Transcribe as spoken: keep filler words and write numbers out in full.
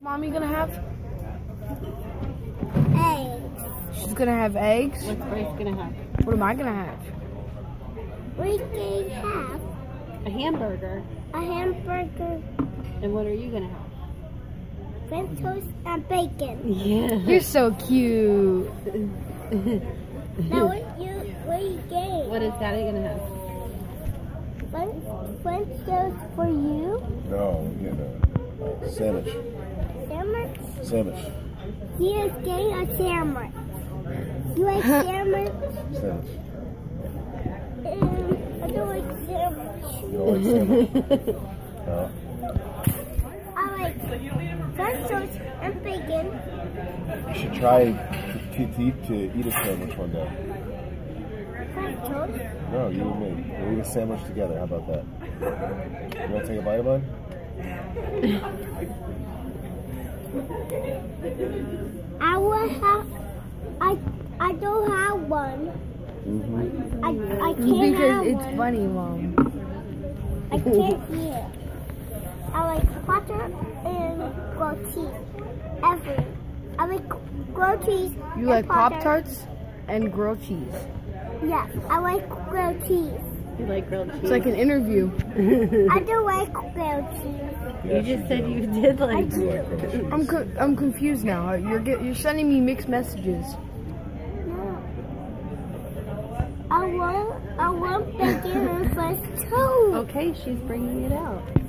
Mommy gonna have? Eggs. She's gonna have eggs? What's Grace gonna have? What am I gonna have? We can have A hamburger. a hamburger, And what are you gonna have? French toast, and bacon. Yeah. You're so cute. Now what you what you get? What is Daddy gonna have? French, French toast for you. No, we get a sandwich. Sandwich. Sandwich. He is getting a sandwich. You like sandwich? Sandwich. Um, I don't like sandwich. You don't like sandwich? No. I like French toast and bacon. You should try to, to, to, eat, to eat a sandwich one day. French toast. No, you and me. We'll eat a sandwich together. How about that? You want to take a bite of mine? I will have. I I don't have one. Mm-hmm. I I can't Because have it's one. funny, Mom. I can't eat it. I like butter and grilled cheese. Every. I like grilled cheese. You and like butter. Pop-Tarts and grilled cheese. Yes, I like grilled cheese. You like grilled cheese? It's like an interview. I don't like grilled cheese. You Yes, just said do. you did I like do. You like grilled cheese. I'm co I'm confused now. You're get you're sending me mixed messages. No. I want I want bacon and French toast. Okay, she's bringing it out.